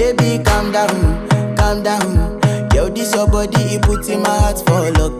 baby, calm down, calm down. Yo, this your body, it puts in my heart for luck.